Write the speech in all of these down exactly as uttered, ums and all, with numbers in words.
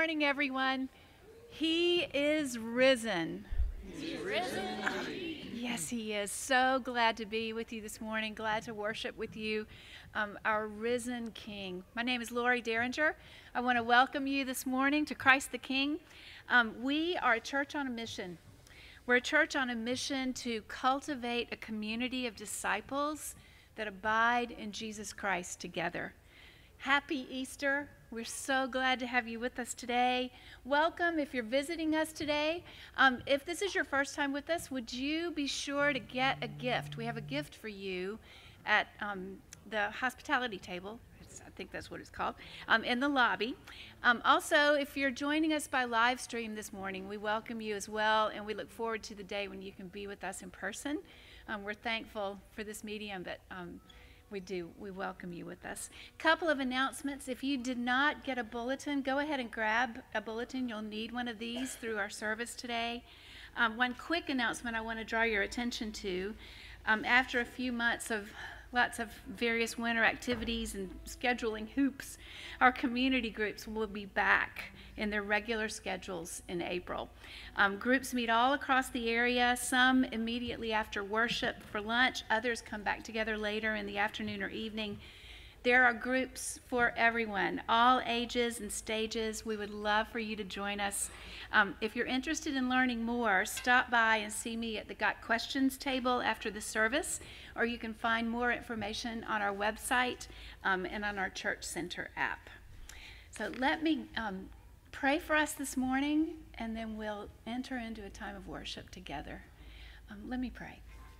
morning, everyone. He is risen. He's risen. Yes, he is. So glad to be with you this morning. Glad to worship with you, um, our risen King. My name is Lori Derringer. I want to welcome you this morning to Christ the King. Um, we are a church on a mission. We're a church on a mission to cultivate a community of disciples that abide in Jesus Christ together. Happy Easter. We're so glad to have you with us today. Welcome if you're visiting us today. Um, if this is your first time with us, would you be sure to get a gift? We have a gift for you at um, the hospitality table. It's, I think that's what it's called, um, in the lobby. Um, also, if you're joining us by live stream this morning, we welcome you as well, and we look forward to the day when you can be with us in person. Um, we're thankful for this medium, but um, We do. We welcome you with us. Couple of announcements. If you did not get a bulletin, go ahead and grab a bulletin. You'll need one of these through our service today. Um, one quick announcement I want to draw your attention to. Um, after a few months of lots of various winter activities and scheduling hoops, our community groups will be back in their regular schedules in April. Um, groups meet all across the area, some immediately after worship for lunch, others come back together later in the afternoon or evening. There are groups for everyone, all ages and stages. We would love for you to join us. Um, if you're interested in learning more, stop by and see me at the Got Questions table after the service, or you can find more information on our website um, and on our Church Center app. So let me um, pray for us this morning, and then we'll enter into a time of worship together. Um, let me pray.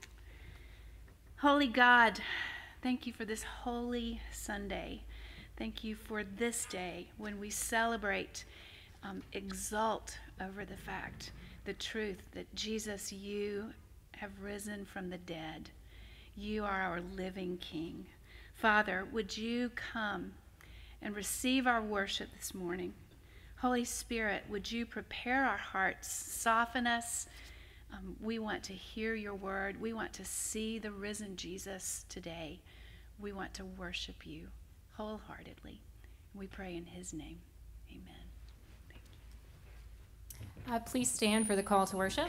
Holy God, thank you for this holy Sunday. Thank you for this day when we celebrate, um, exult over the fact, the truth that Jesus, you have risen from the dead. You are our living King. Father, would you come and receive our worship this morning? Holy Spirit, would you prepare our hearts, soften us? Um, we want to hear your word. We want to see the risen Jesus today. We want to worship you wholeheartedly. We pray in his name. Amen. Thank you. Uh, please stand for the call to worship.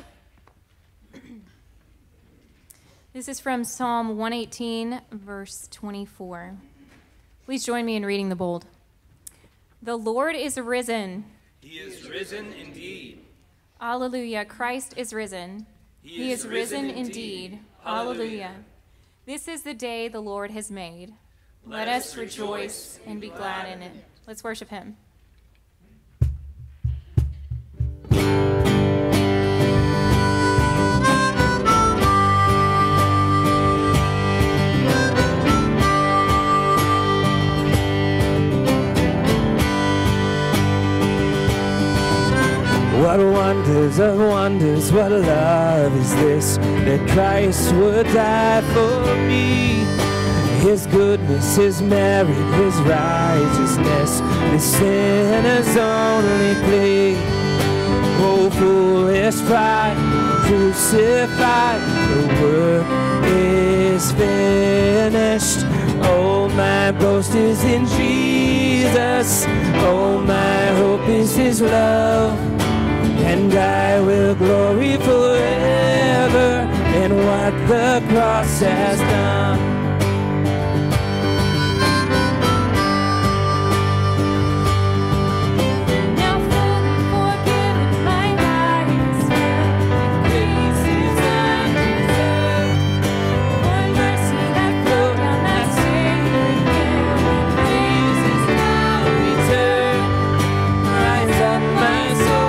This is from Psalm one eighteen, verse twenty-four. Please join me in reading the bold. The Lord is risen. He is risen indeed. Alleluia. Christ is risen. He, he is, is risen, risen indeed. indeed. Alleluia. Alleluia. This is the day the Lord has made. Let, Let us rejoice and be glad in it. Let's worship him. What wonders of wonders, what love is this, that Christ would die for me. His goodness, his merit, his righteousness, the sinner's only plea. Oh, foolish pride, crucified, the work is finished. Oh, my boast is in Jesus. Oh, my hope is his love. And I will glory forever in what the cross has done. Now fully forgiven, my life is filled with grace is undeserved. For mercy that flowed down that sacred hill, praises now return. Rise up, my soul.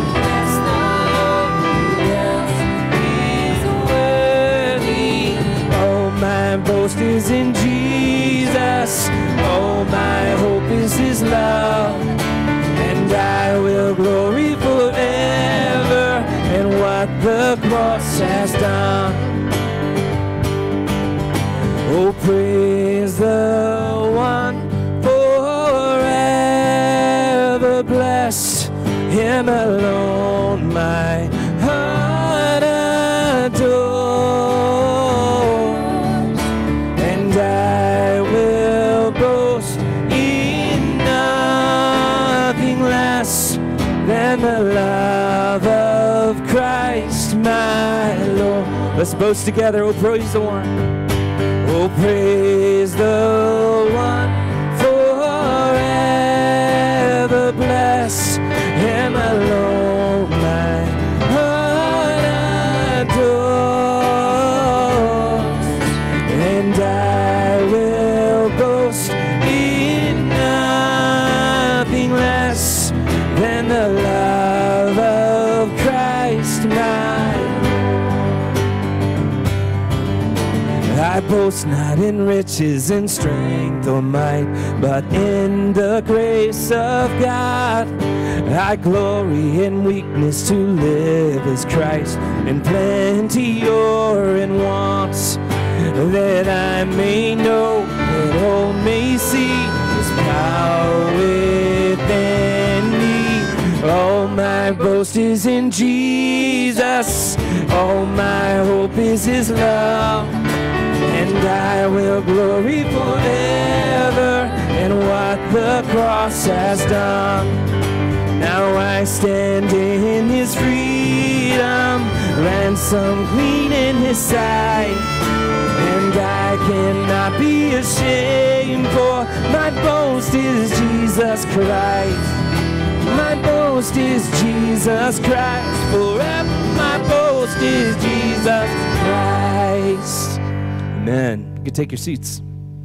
My boast is in Jesus. Oh, my hope is his love. And I will glory forever in what the cross has done. Oh, praise the one forever blessed. Him alone my heart adores. I will boast in nothing less than the love of Christ my Lord. Let's boast together. Oh, praise the one. Oh, praise the one. Forever bless him alone. My heart adores, and I will boast in nothing less than the love of Christ my Lord. I boast not in riches and strength or might, but in the grace of God. I glory in weakness to live as Christ, in plenty or in wants, that I may know, that all may see his power within me. All my boast is in Jesus, all my hope is his love, and I will glory forever in what the cross has done. Now I stand in his freedom, ransom clean in his sight, and I cannot be ashamed, for my boast is Jesus Christ. My boast is Jesus Christ. Forever my boast is Jesus Christ. Amen. You can take your seats.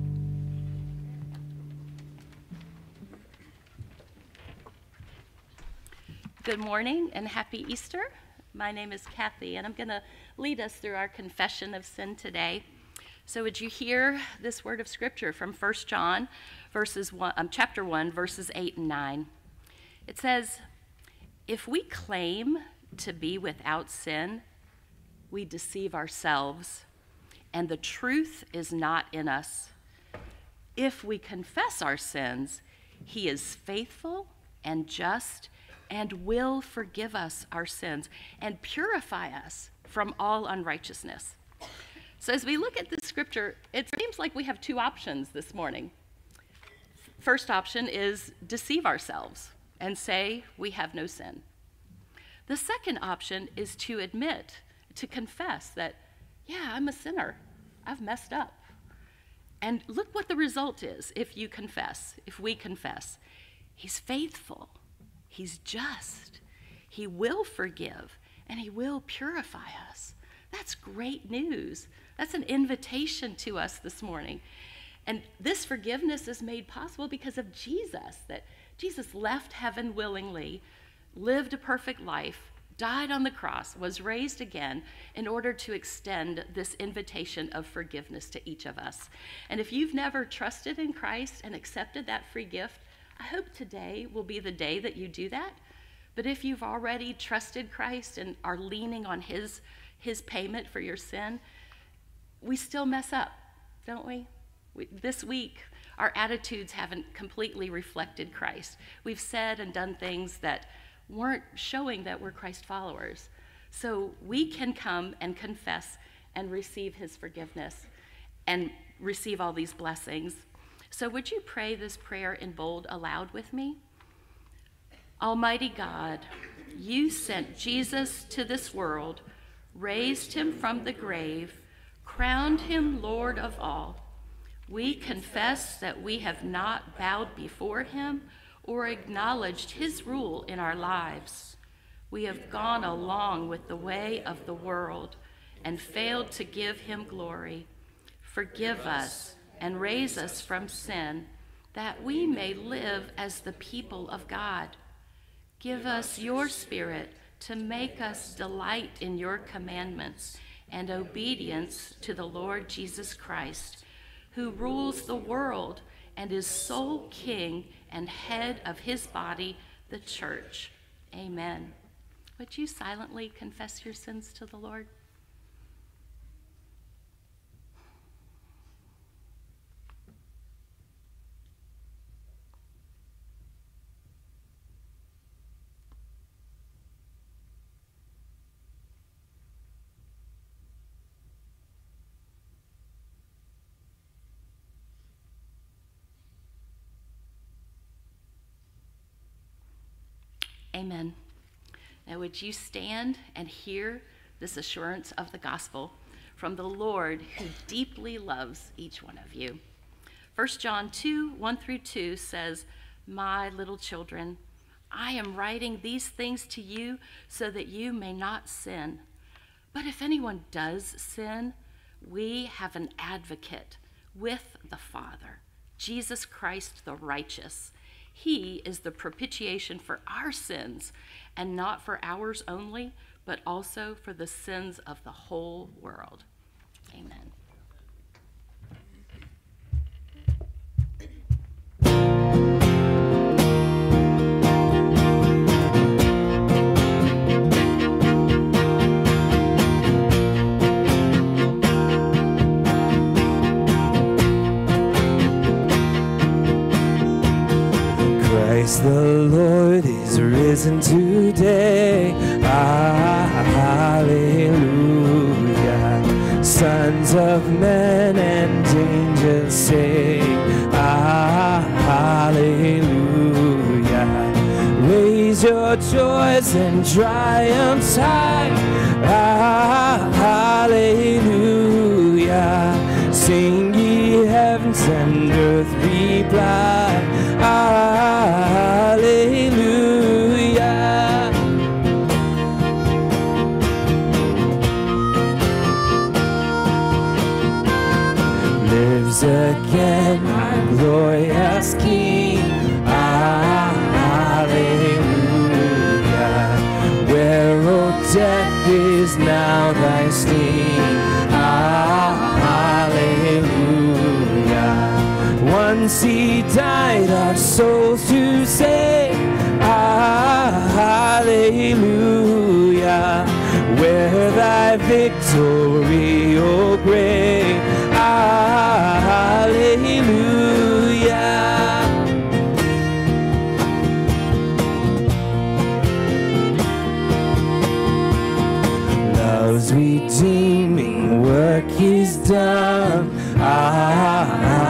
Good morning and happy Easter. My name is Kathy, and I'm going to lead us through our confession of sin today. So would you hear this word of scripture from First John, verses one, um, chapter one, verses eight and nine. It says, if we claim to be without sin, we deceive ourselves, and the truth is not in us. If we confess our sins, he is faithful and just and will forgive us our sins and purify us from all unrighteousness. So as we look at this scripture, it seems like we have two options this morning. First option is deceive ourselves and say we have no sin. The second option is to admit, to confess that, yeah, I'm a sinner. I've messed up. And look what the result is if you confess, if we confess. He's faithful. He's just. He will forgive, and he will purify us. That's great news. That's an invitation to us this morning. And this forgiveness is made possible because of Jesus, that Jesus left heaven willingly, lived a perfect life, died on the cross, was raised again in order to extend this invitation of forgiveness to each of us. And if you've never trusted in Christ and accepted that free gift, I hope today will be the day that you do that. But if you've already trusted Christ and are leaning on his, his payment for your sin, we still mess up, don't we? we? This week, our attitudes haven't completely reflected Christ. We've said and done things that weren't showing that we're Christ followers. So we can come and confess and receive his forgiveness and receive all these blessings. So would you pray this prayer in bold aloud with me? Almighty God, you sent Jesus to this world, raised him from the grave, crowned him Lord of all. We confess that we have not bowed before him or acknowledged his rule in our lives. We have gone along with the way of the world and failed to give him glory. Forgive us and raise us from sin, that we may live as the people of God. Give us your Spirit to make us delight in your commandments and obedience to the Lord Jesus Christ, who rules the world and is sole King and head of his body, the church. Amen. Would you silently confess your sins to the Lord? Amen. Now would you stand and hear this assurance of the gospel from the Lord who deeply loves each one of you. First John two, one through two says, "My little children, I am writing these things to you so that you may not sin. But if anyone does sin, we have an advocate with the Father, Jesus Christ the righteous. He is the propitiation for our sins, and not for ours only, but also for the sins of the whole world." Amen. Christ the Lord is risen today. Ah, hallelujah. Sons of men and angels sing. Ah, hallelujah. Raise your joys and triumphs high. Ah, hallelujah. Sing ye heavens and earth reply. Hallelujah. Lives again our glorious King. Hallelujah. Where, O death, is now thy sting? Hallelujah. Once he died our souls to save. Ah, hallelujah. Where thy victory, O great. Ah, hallelujah. Love's redeeming work is done. Ah,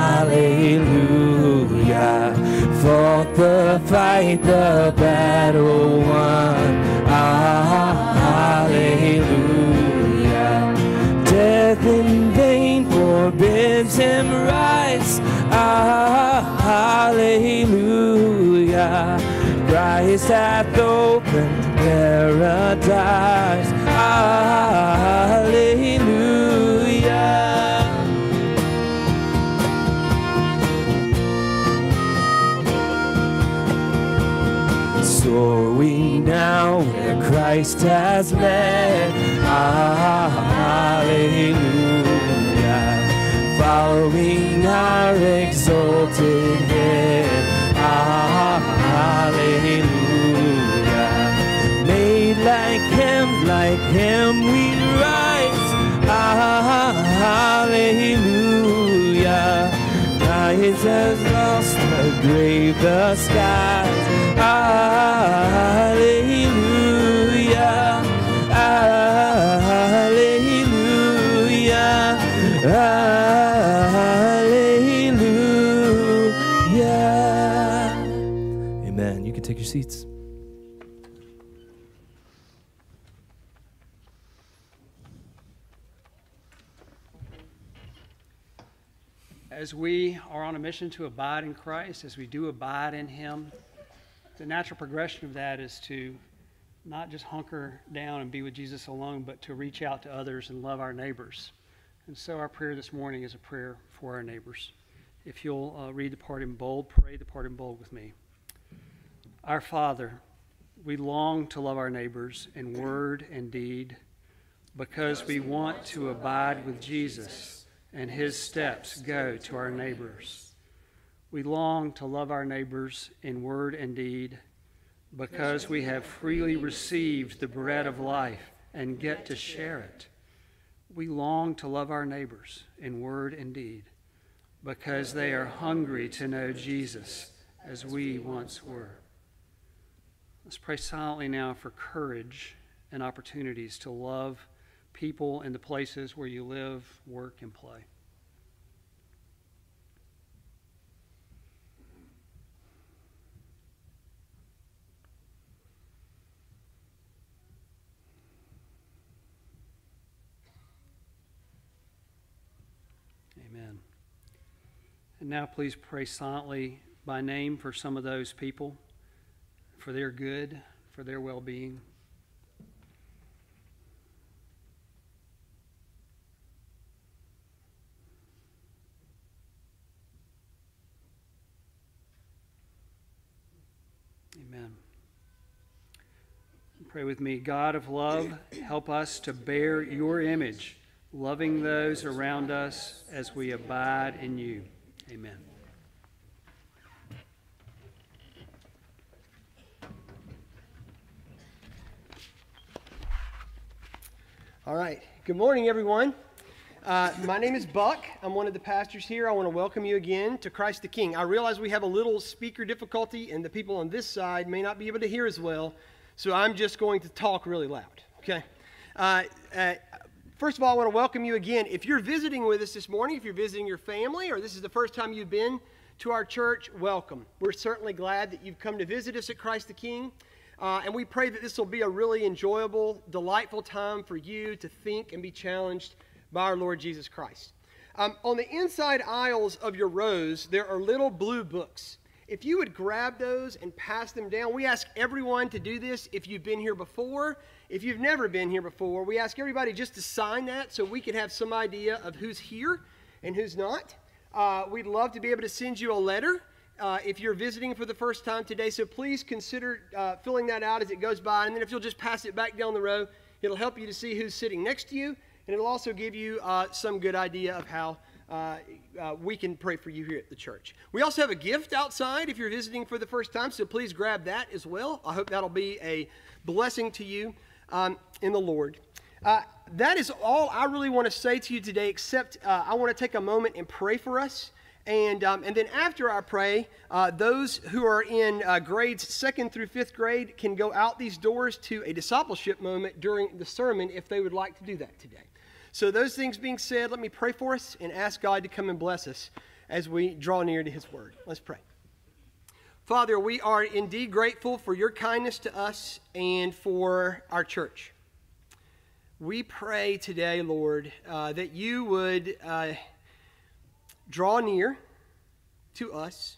hallelujah. Fought the fight, the battle won. Ah, hallelujah. Death in vain forbids him rise. Ah, hallelujah. Christ hath opened paradise. Ah, hallelujah. Soar we now where Christ has led. Ah, hallelujah. Following our exalted head. Ah, hallelujah. Made like him, like him we rise. Ah, hallelujah. Christ has lost the grave, the skies. Hallelujah. Hallelujah. Hallelujah. Amen. You can take your seats. As we are on a mission to abide in Christ, as we do abide in him, the natural progression of that is to not just hunker down and be with Jesus alone, but to reach out to others and love our neighbors. And so our prayer this morning is a prayer for our neighbors. If you'll uh, read the part in bold, pray the part in bold with me. Our Father, we long to love our neighbors in word and deed because we want to abide with Jesus and his steps go to our neighbors. We long to love our neighbors in word and deed because we have freely received the bread of life and get to share it. We long to love our neighbors in word and deed because they are hungry to know Jesus as we once were. Let's pray silently now for courage and opportunities to love people in the places where you live, work, and play. And now please pray silently by name for some of those people, for their good, for their well-being. Amen. Pray with me. God of love, help us to bear your image, loving those around us as we abide in you. Amen. All right. Good morning, everyone. Uh, my name is Buck. I'm one of the pastors here. I want to welcome you again to Christ the King. I realize we have a little speaker difficulty, and the people on this side may not be able to hear as well, so I'm just going to talk really loud, okay? Uh, uh, first of all, I want to welcome you again. If you're visiting with us this morning, if you're visiting your family, or this is the first time you've been to our church, welcome. We're certainly glad that you've come to visit us at Christ the King. Uh, and we pray that this will be a really enjoyable, delightful time for you to think and be challenged by our Lord Jesus Christ. Um, on the inside aisles of your rows, there are little blue books. If you would grab those and pass them down, we ask everyone to do this if you've been here before. If you've never been here before, we ask everybody just to sign that so we can have some idea of who's here and who's not. Uh, we'd love to be able to send you a letter uh, if you're visiting for the first time today, so please consider uh, filling that out as it goes by, and then if you'll just pass it back down the row, it'll help you to see who's sitting next to you, and it'll also give you uh, some good idea of how uh, uh, we can pray for you here at the church. We also have a gift outside if you're visiting for the first time, so please grab that as well. I hope that'll be a blessing to you um, in the Lord. Uh, that is all I really want to say to you today, except uh, I want to take a moment and pray for us. And, um, and then after I pray, uh, those who are in uh, grades second through fifth grade can go out these doors to a discipleship moment during the sermon if they would like to do that today. So those things being said, let me pray for us and ask God to come and bless us as we draw near to his word. Let's pray. Father, we are indeed grateful for your kindness to us and for our church. We pray today, Lord, uh, that you would uh, draw near to us.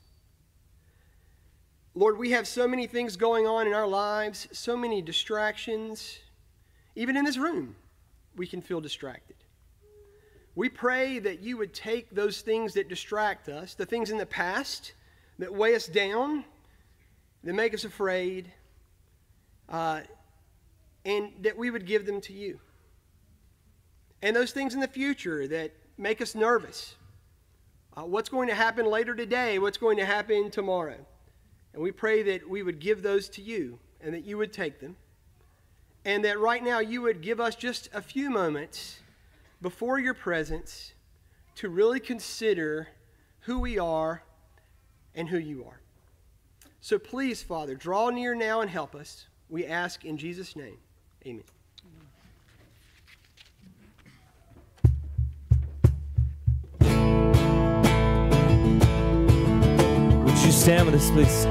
Lord, we have so many things going on in our lives, so many distractions. Even in this room, we can feel distracted. We pray that you would take those things that distract us, the things in the past that weigh us down, that make us afraid, uh, and that we would give them to you. And those things in the future that make us nervous. Uh, what's going to happen later today? What's going to happen tomorrow? And we pray that we would give those to you and that you would take them. And that right now you would give us just a few moments before your presence to really consider who we are and who you are. So please, Father, draw near now and help us. We ask in Jesus' name. Amen. Would you stand with us, please?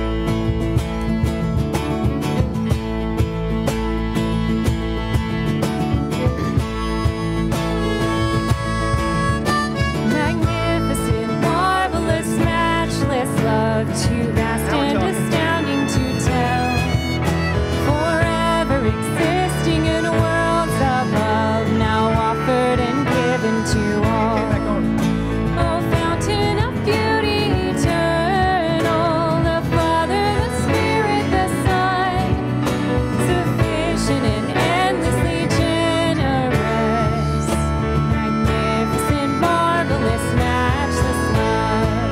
Magnificent, marvelous, matchless love, too vast and astounding to tell. Forever existing in worlds above, now offered and given to all. Oh, fountain of beauty eternal, the Father, the Spirit, the Son, sufficient and endlessly generous, magnificent, marvelous, matchless love.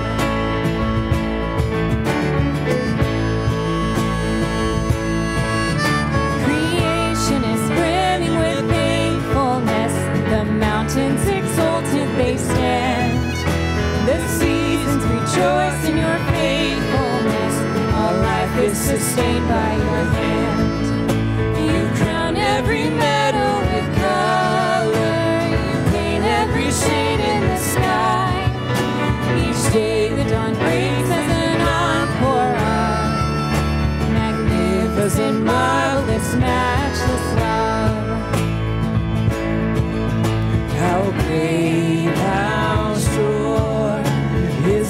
Creation is brimming with thankfulness, the mountains exalted they stand, the seasons rejoice in your faithfulness, all life is sustained by your hand. You crown every meadow with color, you paint every shade in the sky. Each day the dawn breaks as an encore of magnificent, marvelous, matchless love. How great, how sure is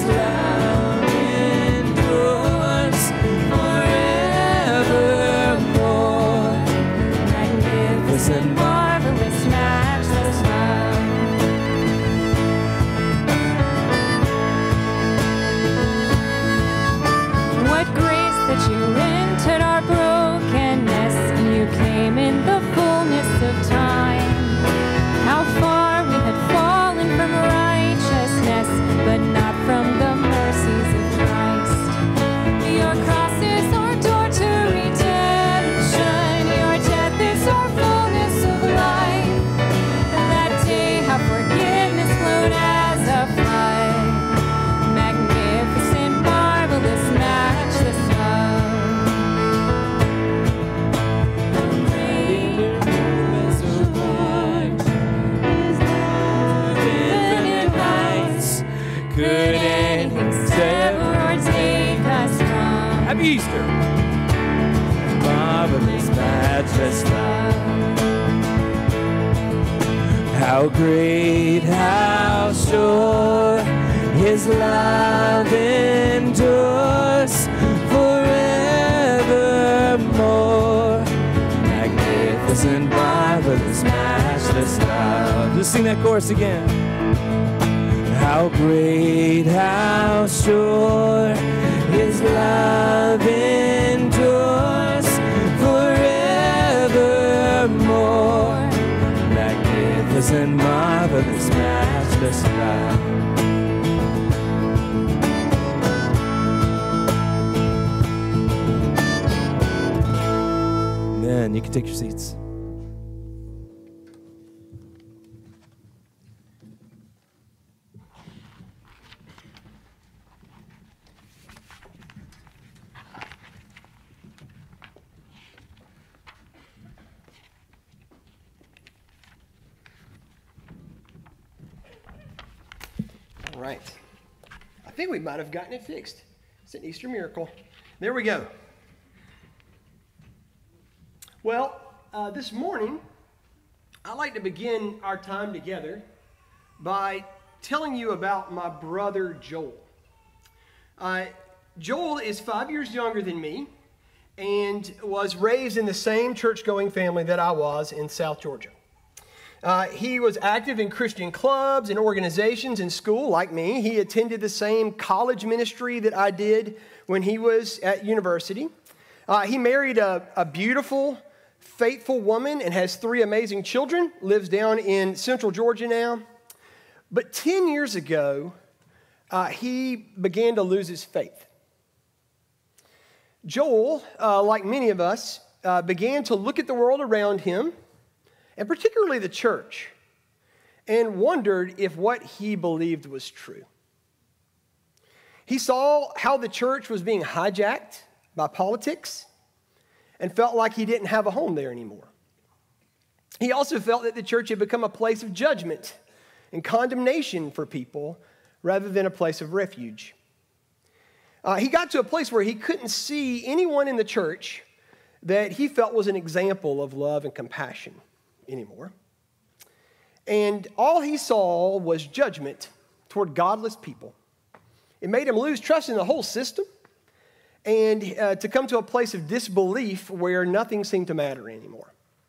magnificent, marvelous, matchless love. What grace that you entered our brokenness, and you came in the fullness of time. How far we had fallen from righteousness, but not from the mercies of Christ. Your cross is our door to redemption. Your death is our fullness of life. That day how forgiveness flowed as a flood. Magnificent, marvelous, matchless love. Could anything sever or take us from Happy Easter? Marvelous, matchless love. How great, how sure His love endures forevermore. Magnificent, marvelous, matchless love. Just sing that chorus again. How great, how sure His love endures forevermore. Magnificent, marvelous, matchless love. Amen. You can take your seats. Right. I think we might have gotten it fixed. It's an Easter miracle. There we go. Well, uh, this morning, I'd like to begin our time together by telling you about my brother Joel. Uh, Joel is five years younger than me and was raised in the same church-going family that I was in South Georgia. Uh, he was active in Christian clubs and organizations in school, like me. He attended the same college ministry that I did when he was at university. Uh, he married a, a beautiful, faithful woman and has three amazing children, lives down in central Georgia now. But ten years ago, uh, he began to lose his faith. Joel, uh, like many of us, uh, began to look at the world around him, and particularly the church, and wondered if what he believed was true. He saw how the church was being hijacked by politics and felt like he didn't have a home there anymore. He also felt that the church had become a place of judgment and condemnation for people rather than a place of refuge. Uh, he got to a place where he couldn't see anyone in the church that he felt was an example of love and compassion anymore. And all he saw was judgment toward godless people. It made him lose trust in the whole system and uh, to come to a place of disbelief where nothing seemed to matter anymore.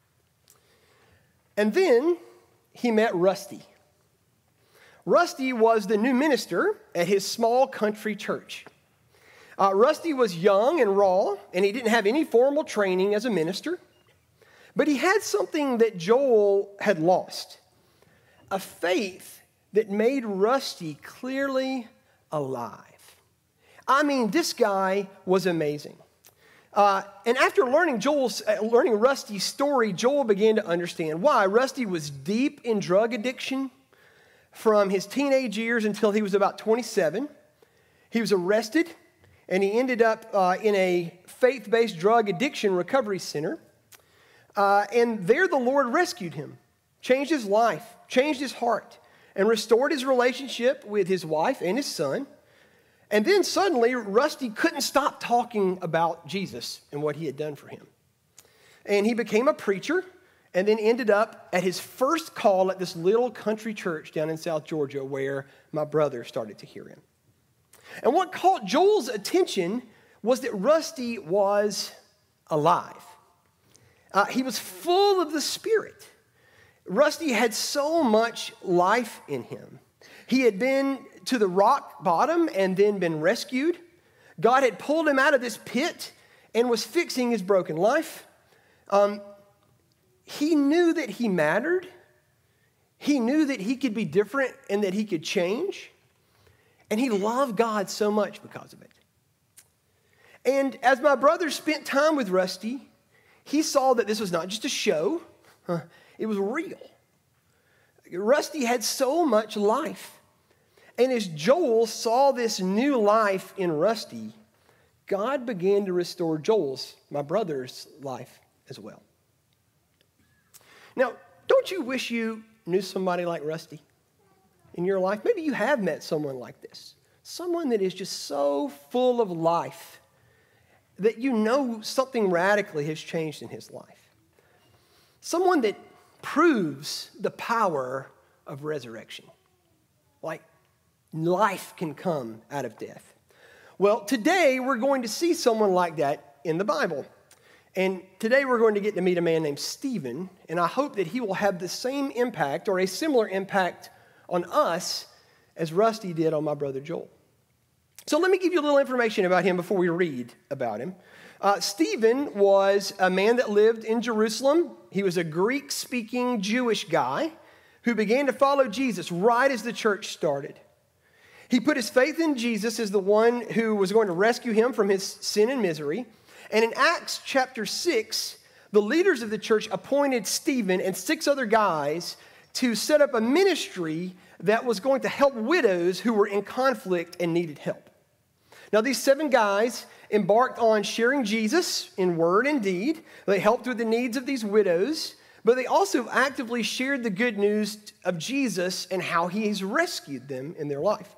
And then he met Rusty. Rusty was the new minister at his small country church. Uh, Rusty was young and raw, and he didn't have any formal training as a minister. But he had something that Joel had lost, a faith that made Rusty clearly alive. I mean, this guy was amazing. Uh, and after learning Joel's, uh, learning Rusty's story, Joel began to understand why. Rusty was deep in drug addiction from his teenage years until he was about twenty-seven. He was arrested, and he ended up uh, in a faith-based drug addiction recovery center. Uh, and there the Lord rescued him, changed his life, changed his heart, and restored his relationship with his wife and his son. And then suddenly, Rusty couldn't stop talking about Jesus and what he had done for him. And he became a preacher and then ended up at his first call at this little country church down in South Georgia where my brother started to hear him. And what caught Joel's attention was that Rusty was alive. Uh, he was full of the Spirit. Rusty had so much life in him. He had been to the rock bottom and then been rescued. God had pulled him out of this pit and was fixing his broken life. Um, he knew that he mattered. He knew that he could be different and that he could change. And he loved God so much because of it. And as my brother spent time with Rusty, he saw that this was not just a show. Huh, it was real. Rusty had so much life. And as Joel saw this new life in Rusty, God began to restore Joel's, my brother's, life as well. Now, don't you wish you knew somebody like Rusty in your life? Maybe you have met someone like this. Someone that is just so full of life that you know something radically has changed in his life. Someone that proves the power of resurrection. Like life can come out of death. Well, today we're going to see someone like that in the Bible. And today we're going to get to meet a man named Stephen, and I hope that he will have the same impact or a similar impact on us as Rusty did on my brother Joel. So let me give you a little information about him before we read about him. Uh, Stephen was a man that lived in Jerusalem. He was a Greek-speaking Jewish guy who began to follow Jesus right as the church started. He put his faith in Jesus as the one who was going to rescue him from his sin and misery. And in Acts chapter six, the leaders of the church appointed Stephen and six other guys to set up a ministry that was going to help widows who were in conflict and needed help. Now, these seven guys embarked on sharing Jesus in word and deed. They helped with the needs of these widows, but they also actively shared the good news of Jesus and how he's rescued them in their life.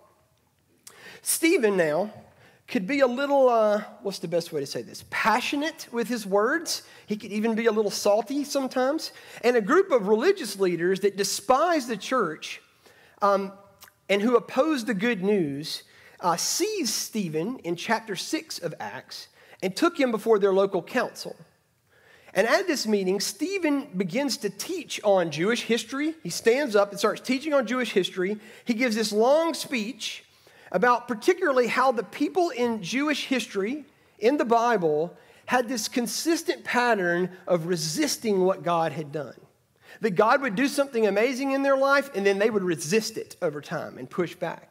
Stephen now could be a little, uh, what's the best way to say this? Passionate with his words. He could even be a little salty sometimes. And a group of religious leaders that despised the church um, and who opposed the good news uh, seized Stephen in chapter six of Acts and took him before their local council. And at this meeting, Stephen begins to teach on Jewish history. He stands up and starts teaching on Jewish history. He gives this long speech about particularly how the people in Jewish history, in the Bible, had this consistent pattern of resisting what God had done. That God would do something amazing in their life, and then they would resist it over time and push back.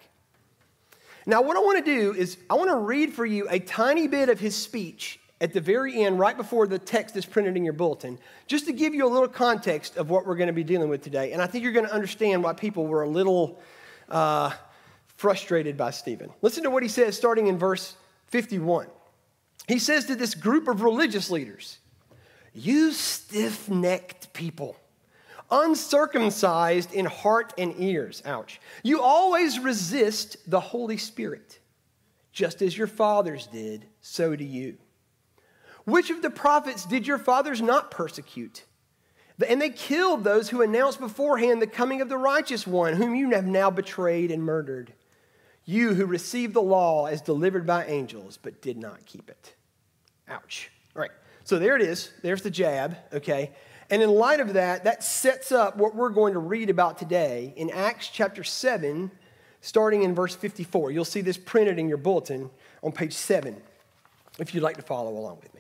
Now, what I want to do is I want to read for you a tiny bit of his speech at the very end, right before the text is printed in your bulletin, just to give you a little context of what we're going to be dealing with today. And I think you're going to understand why people were a little Uh, frustrated by Stephen. Listen to what he says starting in verse fifty-one. He says to this group of religious leaders, "You stiff-necked people, uncircumcised in heart and ears," ouch, "you always resist the Holy Spirit. Just as your fathers did, so do you. Which of the prophets did your fathers not persecute? And they killed those who announced beforehand the coming of the righteous one, whom you have now betrayed and murdered. You who received the law as delivered by angels, but did not keep it." Ouch. All right, so there it is. There's the jab, okay? And in light of that, that sets up what we're going to read about today in Acts chapter seven, starting in verse fifty-four. You'll see this printed in your bulletin on page seven, if you'd like to follow along with me.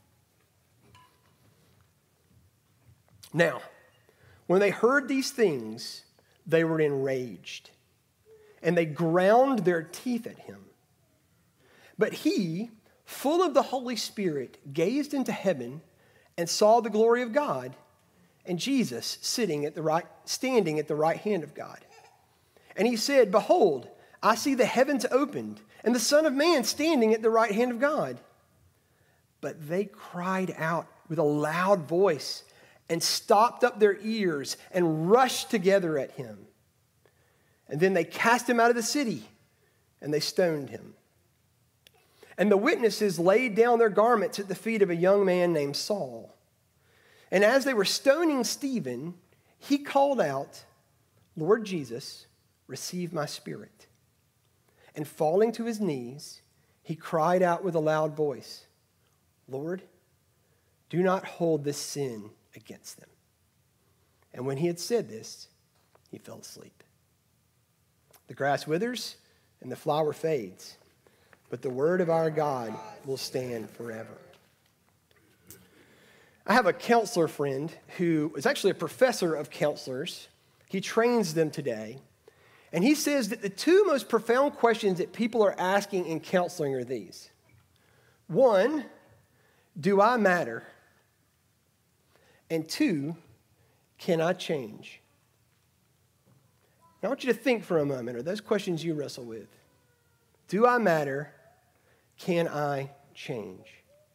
Now, when they heard these things, they were enraged, and they ground their teeth at him. But he, full of the Holy Spirit, gazed into heaven and saw the glory of God and Jesus sitting at the right, standing at the right hand of God. And he said, "Behold, I see the heavens opened and the Son of Man standing at the right hand of God." But they cried out with a loud voice and stopped up their ears and rushed together at him. And then they cast him out of the city, and they stoned him. And the witnesses laid down their garments at the feet of a young man named Saul. And as they were stoning Stephen, he called out, "Lord Jesus, receive my spirit." And falling to his knees, he cried out with a loud voice, "Lord, Do not hold this sin against them." And when he had said this, he fell asleep. The grass withers and the flower fades, but the word of our God will stand forever. I have a counselor friend who is actually a professor of counselors. He trains them today. And he says that the two most profound questions that people are asking in counseling are these. One, do I matter? And two, can I change? Now, I want you to think for a moment. Are those questions you wrestle with? Do I matter? Can I change?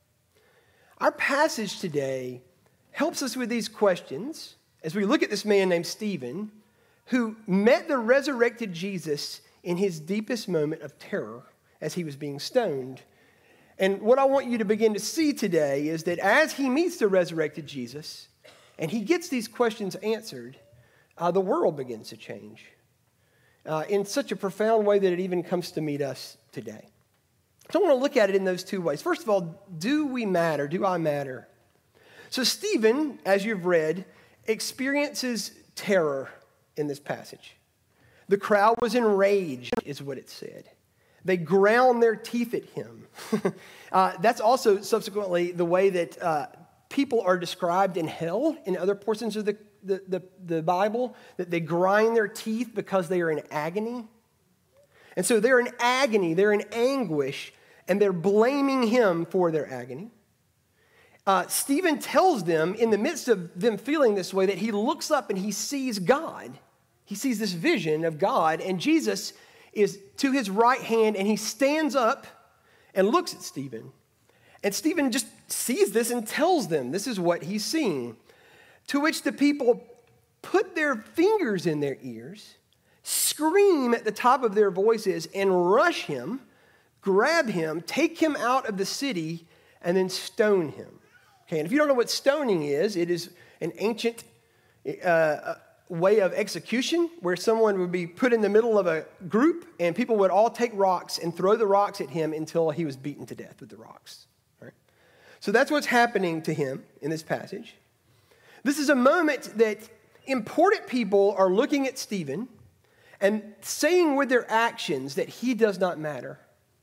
Our passage today helps us with these questions as we look at this man named Stephen, who met the resurrected Jesus in his deepest moment of terror as he was being stoned. And what I want you to begin to see today is that as he meets the resurrected Jesus and he gets these questions answered, uh, the world begins to change uh, in such a profound way that it even comes to meet us today. So I want to look at it in those two ways. First of all, do we matter? Do I matter? So Stephen, as you've read, experiences terror in this passage. The crowd was enraged, is what it said. They ground their teeth at him. uh, that's also subsequently the way that uh, people are described in hell in other portions of the, the, the, the Bible, that they grind their teeth because they are in agony. And so they're in agony, they're in anguish, and they're blaming him for their agony. Uh, Stephen tells them, in the midst of them feeling this way, that he looks up and he sees God. He sees this vision of God, and Jesus is to his right hand, and he stands up and looks at Stephen. And Stephen just sees this and tells them this is what he's seeing. To which the people put their fingers in their ears, scream at the top of their voices, and rush him, grab him, take him out of the city, and then stone him. Okay, and if you don't know what stoning is, it is an ancient uh, way of execution where someone would be put in the middle of a group and people would all take rocks and throw the rocks at him until he was beaten to death with the rocks. All right? So that's what's happening to him in this passage. This is a moment that important people are looking at Stephen and saying with their actions that he does not matter.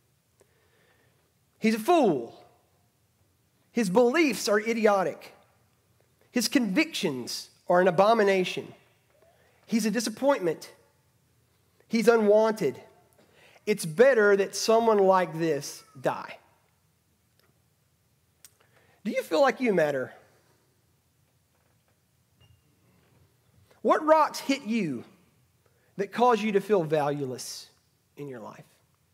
He's a fool. His beliefs are idiotic. His convictions are an abomination. He's a disappointment. He's unwanted. It's better that someone like this die. Do you feel like you matter? What rocks hit you that cause you to feel valueless in your life?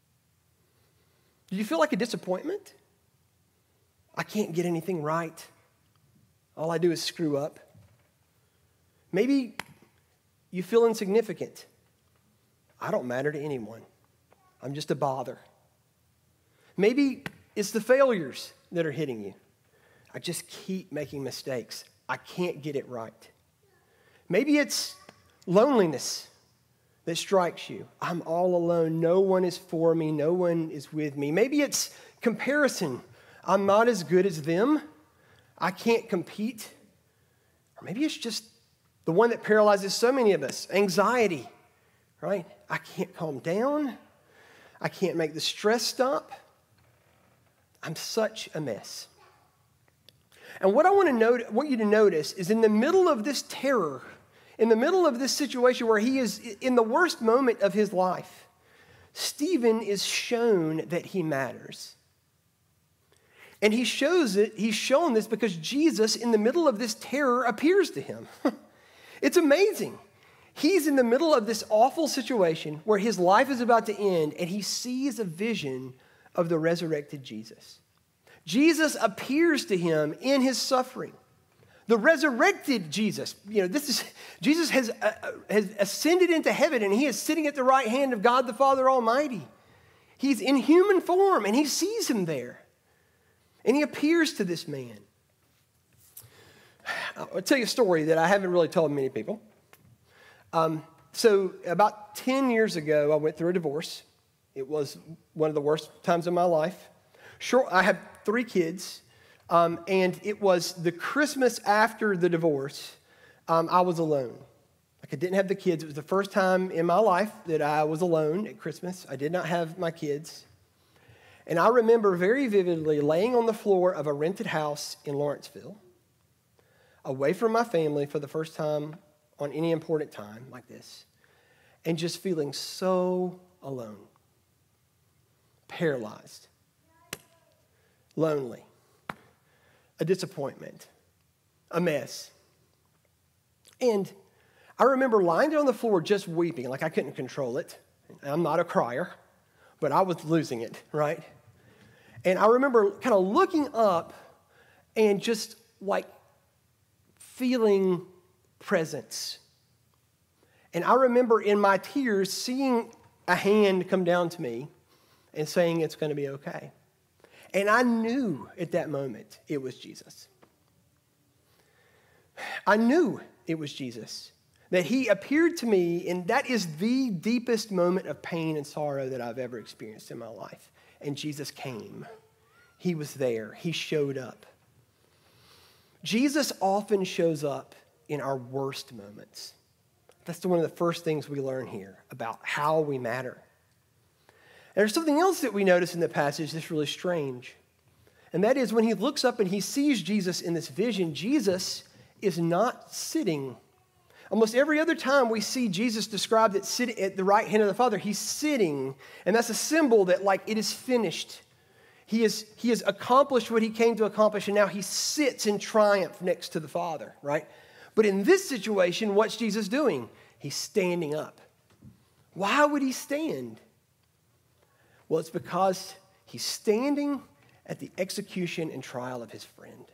Do you feel like a disappointment? I can't get anything right. All I do is screw up. Maybe you feel insignificant. I don't matter to anyone. I'm just a bother. Maybe it's the failures that are hitting you. I just keep making mistakes. I can't get it right. Maybe it's loneliness that strikes you. I'm all alone. No one is for me. No one is with me. Maybe it's comparison. I'm not as good as them. I can't compete. Or maybe it's just the one that paralyzes so many of us, anxiety, right? I can't calm down. I can't make the stress stop. I'm such a mess. And what I want to note, want you to notice is in the middle of this terror, in the middle of this situation where he is in the worst moment of his life, Stephen is shown that he matters. And he shows it, he's shown this because Jesus, in the middle of this terror, appears to him. It's amazing. He's in the middle of this awful situation where his life is about to end, and he sees a vision of the resurrected Jesus. Jesus appears to him in his suffering. The resurrected Jesus, you know, this is, Jesus has, uh, has ascended into heaven, and he is sitting at the right hand of God the Father Almighty. He's in human form, and he sees him there. And he appears to this man. I'll tell you a story that I haven't really told many people. Um, so about ten years ago, I went through a divorce. It was one of the worst times of my life. Sure, I have three kids. Um, and it was the Christmas after the divorce. Um, I was alone. Like I didn't have the kids. It was the first time in my life that I was alone at Christmas. I did not have my kids. And I remember very vividly laying on the floor of a rented house in Lawrenceville, away from my family for the first time on any important time like this, and just feeling so alone, paralyzed, lonely, a disappointment, a mess. And I remember lying there on the floor just weeping, like I couldn't control it. I'm not a crier, but I was losing it, right? And I remember kind of looking up and just like feeling presence. And I remember in my tears seeing a hand come down to me and saying it's going to be okay. And I knew at that moment it was Jesus. I knew it was Jesus. That he appeared to me, and that is the deepest moment of pain and sorrow that I've ever experienced in my life. And Jesus came. He was there. He showed up. Jesus often shows up in our worst moments. That's one of the first things we learn here about how we matter. And there's something else that we notice in the passage that's really strange. And that is when he looks up and he sees Jesus in this vision, Jesus is not sitting. Almost every other time we see Jesus described at sitting at the right hand of the Father, he's sitting. And that's a symbol that like it is finished. He, is, he has accomplished what he came to accomplish, and now he sits in triumph next to the Father, right? But in this situation, what's Jesus doing? He's standing up. Why would he stand? Well, it's because he's standing at the execution and trial of his friend.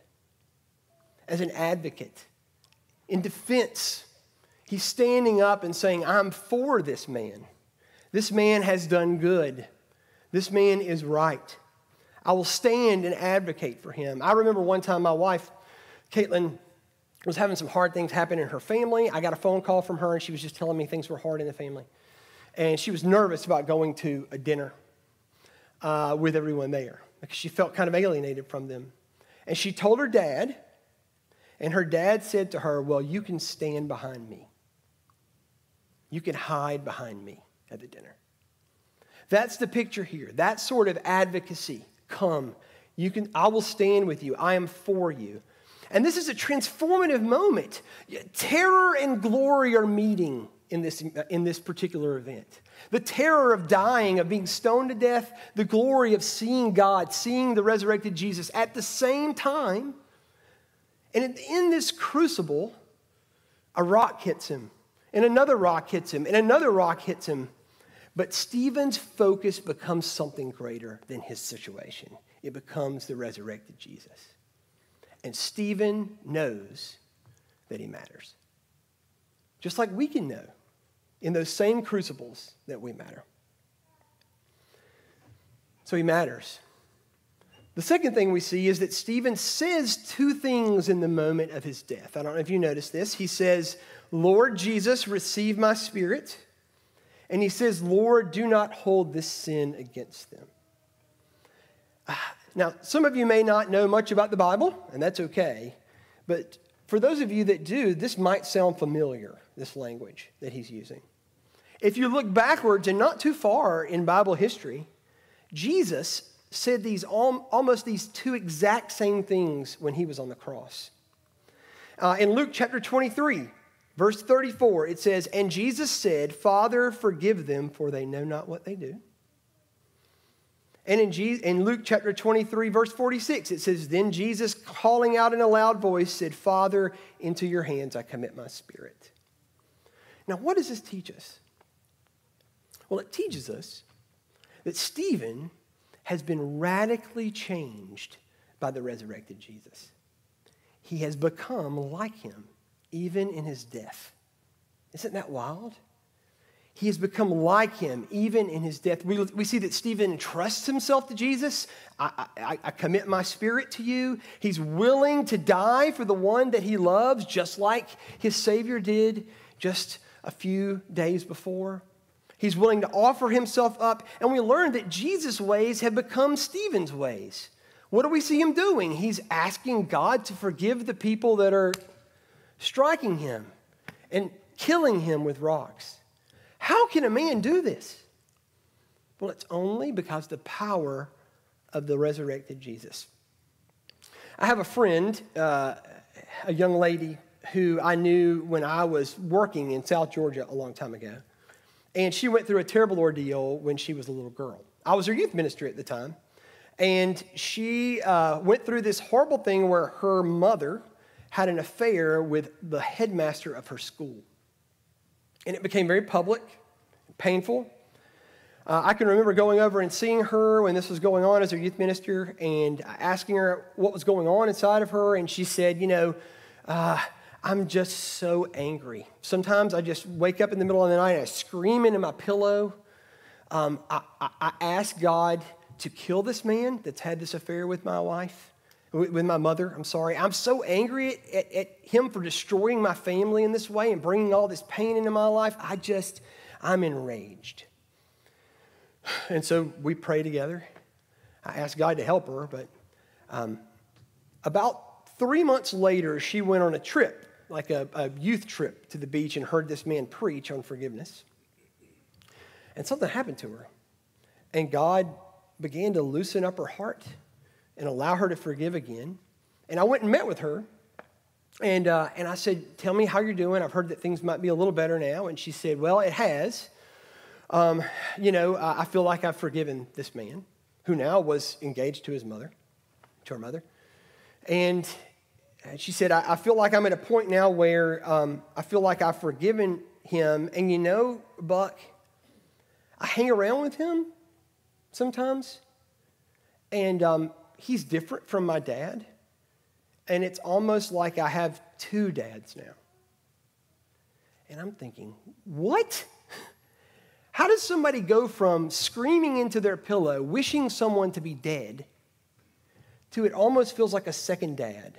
As an advocate, in defense, he's standing up and saying, I'm for this man. This man has done good. This man is right. I will stand and advocate for him. I remember one time my wife, Caitlin, was having some hard things happen in her family. I got a phone call from her, and she was just telling me things were hard in the family. And she was nervous about going to a dinner uh, with everyone there because she felt kind of alienated from them. And she told her dad, and her dad said to her, well, you can stand behind me. You can hide behind me at the dinner. That's the picture here. That sort of advocacy. Come. You can, I will stand with you. I am for you. And this is a transformative moment. Terror and glory are meeting in this, in this particular event. The terror of dying, of being stoned to death, the glory of seeing God, seeing the resurrected Jesus at the same time. And in this crucible, a rock hits him, and another rock hits him, and another rock hits him. But Stephen's focus becomes something greater than his situation. It becomes the resurrected Jesus. And Stephen knows that he matters. Just like we can know in those same crucibles that we matter. So he matters. The second thing we see is that Stephen says two things in the moment of his death. I don't know if you noticed this. He says, Lord Jesus, receive my spirit. And he says, Lord, do not hold this sin against them. Now, some of you may not know much about the Bible, and that's okay. But for those of you that do, this might sound familiar, this language that he's using. If you look backwards and not too far in Bible history, Jesus said these almost these two exact same things when he was on the cross. Uh, in Luke chapter twenty-three, verse thirty-four, it says, and Jesus said, Father, forgive them, for they know not what they do. And in, Je- in Luke chapter twenty-three, verse forty-six, it says, then Jesus, calling out in a loud voice, said, Father, into your hands I commit my spirit. Now, what does this teach us? Well, it teaches us that Stephen has been radically changed by the resurrected Jesus. He has become like him, even in his death. Isn't that wild? He has become like him, even in his death. We, we see that Stephen entrusts himself to Jesus. I, I, I commit my spirit to you. He's willing to die for the one that he loves, just like his Savior did just a few days before. He's willing to offer himself up. And we learn that Jesus' ways have become Stephen's ways. What do we see him doing? He's asking God to forgive the people that are striking him and killing him with rocks. How can a man do this? Well, it's only because the power of the resurrected Jesus. I have a friend, uh, a young lady who I knew when I was working in South Georgia a long time ago. And she went through a terrible ordeal when she was a little girl. I was her youth minister at the time. And she uh, went through this horrible thing where her mother had an affair with the headmaster of her school. And it became very public, painful. Uh, I can remember going over and seeing her when this was going on as her youth minister and asking her what was going on inside of her. And she said, you know, uh, I'm just so angry. Sometimes I just wake up in the middle of the night and I scream into my pillow. Um, I, I, I ask God to kill this man that's had this affair with my wife, with, with my mother. I'm sorry. I'm so angry at, at, at him for destroying my family in this way and bringing all this pain into my life. I just, I'm enraged. And so we pray together. I asked God to help her, but um, about three months later, she went on a trip, like a, a youth trip to the beach, and heard this man preach on forgiveness. And something happened to her. And God began to loosen up her heart and allow her to forgive again. And I went and met with her. And, uh, and I said, tell me how you're doing. I've heard that things might be a little better now. And she said, well, it has. Um, you know, I feel like I've forgiven this man who now was engaged to his mother, to her mother. And she said, I, I feel like I'm at a point now where um, I feel like I've forgiven him. And you know, Buck, I hang around with him sometimes. And um, he's different from my dad. And it's almost like I have two dads now. And I'm thinking, what? How does somebody go from screaming into their pillow, wishing someone to be dead, to it almost feels like a second dad?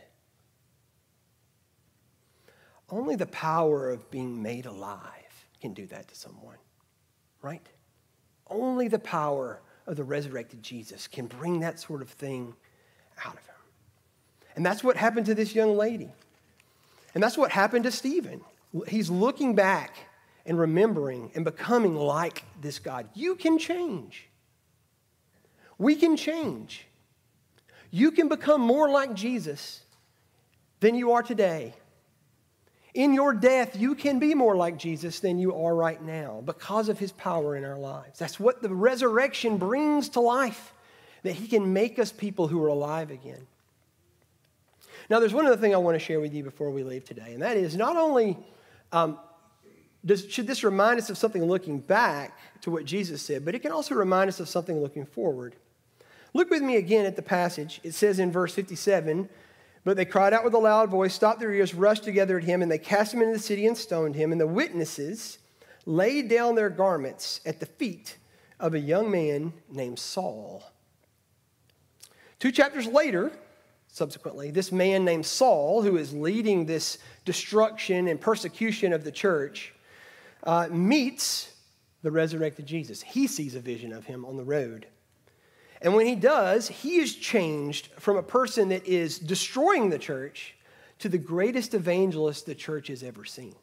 Only the power of being made alive can do that to someone, right? Only the power of the resurrected Jesus can bring that sort of thing out of him. And that's what happened to this young lady. And that's what happened to Stephen. He's looking back and remembering and becoming like this God. You can change. We can change. You can become more like Jesus than you are today. In your death, you can be more like Jesus than you are right now because of his power in our lives. That's what the resurrection brings to life, that he can make us people who are alive again. Now, there's one other thing I want to share with you before we leave today, and that is not only um, does, should this remind us of something looking back to what Jesus said, but it can also remind us of something looking forward. Look with me again at the passage. It says in verse fifty-seven, but they cried out with a loud voice, stopped their ears, rushed together at him, and they cast him into the city and stoned him. And the witnesses laid down their garments at the feet of a young man named Saul. Two chapters later, subsequently, this man named Saul, who is leading this destruction and persecution of the church, uh, meets the resurrected Jesus. He sees a vision of him on the road. And when he does, he is changed from a person that is destroying the church to the greatest evangelist the church has ever seen.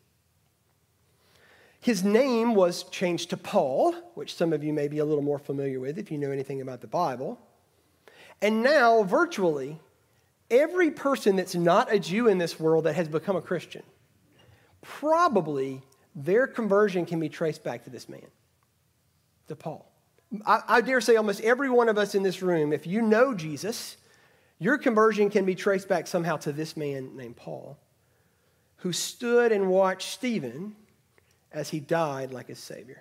His name was changed to Paul, which some of you may be a little more familiar with if you know anything about the Bible. And now, virtually, every person that's not a Jew in this world that has become a Christian, probably their conversion can be traced back to this man, to Paul. I, I dare say almost every one of us in this room, if you know Jesus, your conversion can be traced back somehow to this man named Paul, who stood and watched Stephen as he died like his Savior.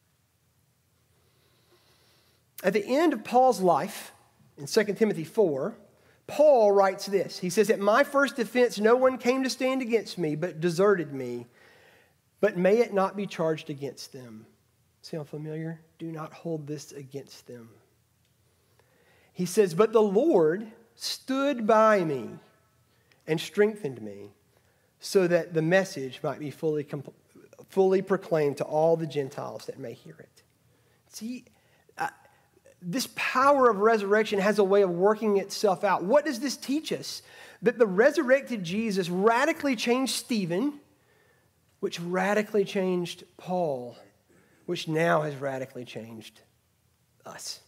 At the end of Paul's life, in Second Timothy four, Paul writes this. He says, at my first defense, no one came to stand against me, but deserted me. But may it not be charged against them. Sound familiar? Do not hold this against them. He says, but the Lord stood by me and strengthened me so that the message might be fully, compl- fully proclaimed to all the Gentiles that may hear it. See, uh, this power of resurrection has a way of working itself out. What does this teach us? That the resurrected Jesus radically changed Stephen, which radically changed Paul, which now has radically changed us.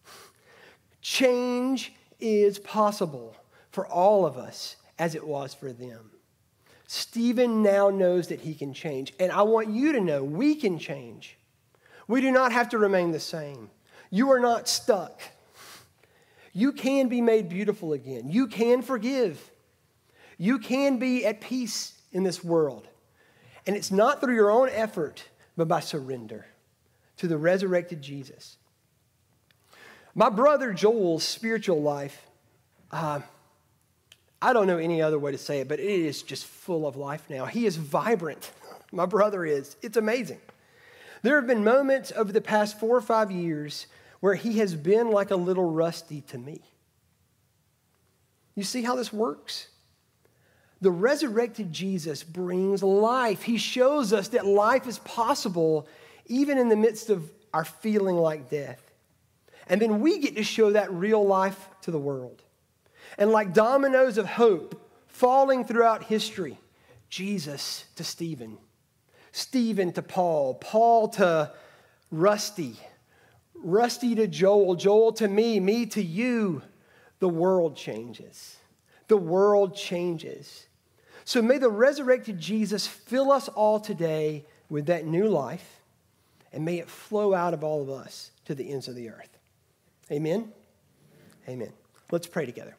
Change is possible for all of us as it was for them. Stephen now knows that he can change. And I want you to know we can change. We do not have to remain the same. You are not stuck. You can be made beautiful again. You can forgive. You can be at peace in this world. And it's not through your own effort, but by surrender to the resurrected Jesus. My brother Joel's spiritual life, uh, I don't know any other way to say it, but it is just full of life now. He is vibrant. My brother is. It's amazing. There have been moments over the past four or five years where he has been like a little Rusty to me. You see how this works? The resurrected Jesus brings life. He shows us that life is possible even in the midst of our feeling like death. And then we get to show that real life to the world. And like dominoes of hope falling throughout history, Jesus to Stephen, Stephen to Paul, Paul to Rusty, Rusty to Joel, Joel to me, me to you, the world changes. The world changes. So may the resurrected Jesus fill us all today with that new life, and may it flow out of all of us to the ends of the earth. Amen? Amen. Let's pray together.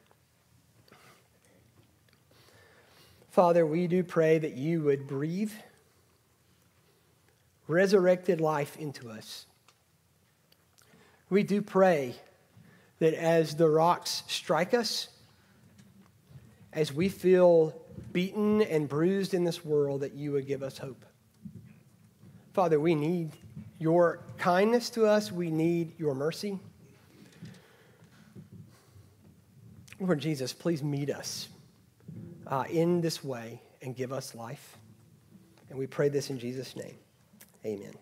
Father, we do pray that you would breathe resurrected life into us. We do pray that as the rocks strike us, as we feel beaten and bruised in this world, that you would give us hope. Father, we need your kindness to us. We need your mercy. Lord Jesus, please meet us uh, in this way and give us life. And we pray this in Jesus' name. Amen.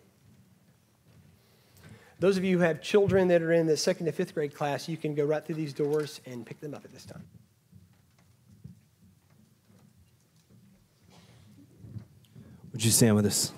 Those of you who have children that are in the second to fifth grade class, you can go right through these doors and pick them up at this time. Would you stand with us?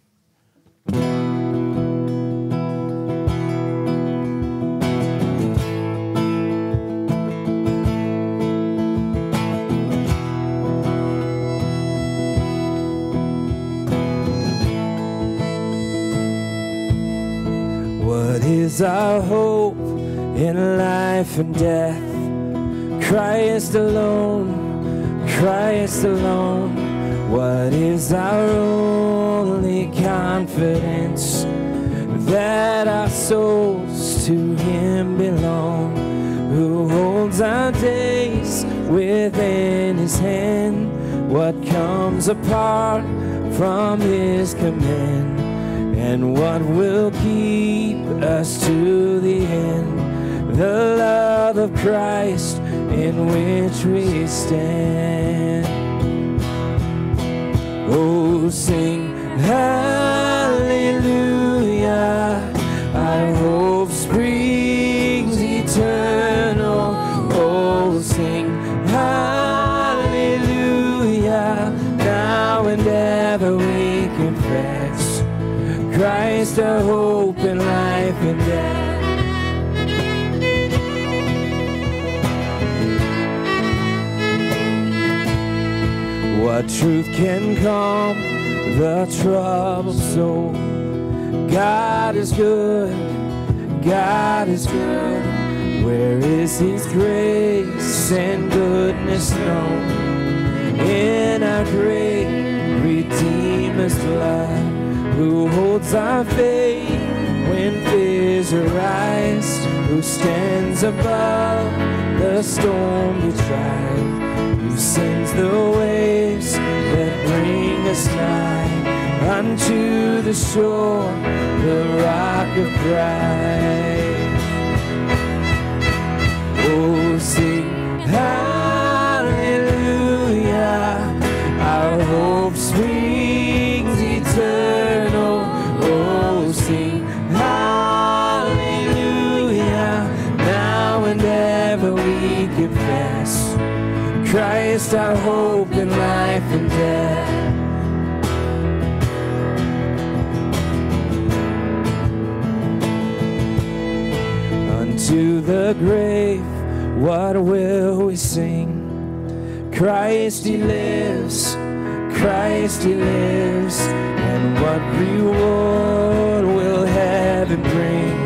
What is our hope in life and death? Christ alone, Christ alone. What is our only confidence? That our souls to him belong, who holds our days within his hand. What comes apart from his command, and what will keep us to the end? The love of Christ in which we stand. Oh, sing hallelujah, our hope springs eternal. Oh, sing hallelujah, now and ever we confess Christ our hope in life and death. What truth can calm the troubled soul? God is good, God is good. Where is his grace and goodness known? In our great Redeemer's blood, who holds our faith when fears arise, who stands above the stormy tribe, who sends the waves that bring us nigh unto the shore, the rock of Christ. Oh, sing hallelujah, our hope springs eternal. Oh, sing hallelujah, Christ our hope in life and death. Unto the grave, what will we sing? Christ he lives, Christ he lives, and what reward will heaven bring?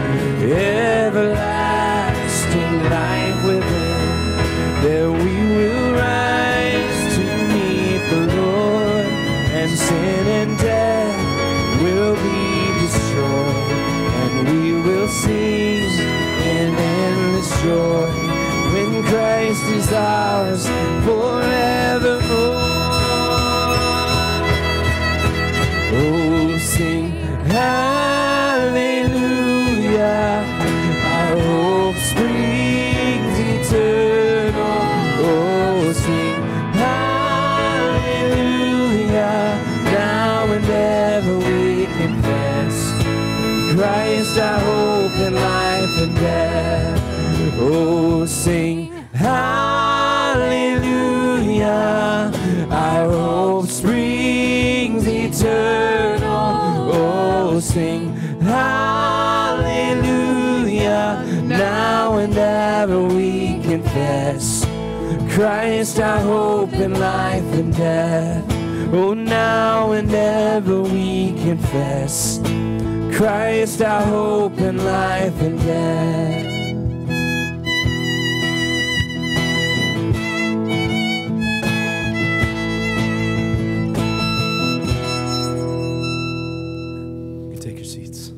Everlasting life within, there we will rise to meet the Lord, and sin and death will be destroyed, and we will sing in endless joy when Christ is ours forevermore. Oh, sing hallelujah, our hope springs eternal. Oh, sing hallelujah, now and ever we confess Christ our hope in life and death. Oh, sing hallelujah, our hope springs eternal. Oh, sing hallelujah, now and ever we confess Christ our hope in life and death. Oh, now and ever we confess Christ our hope in life and death. You take your seats.